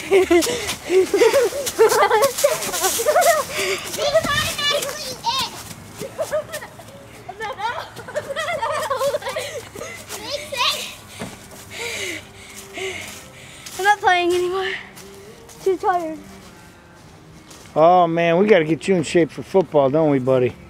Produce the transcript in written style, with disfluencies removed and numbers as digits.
I'm not playing anymore. Too tired. Oh man, we got to get you in shape for football, don't we, buddy?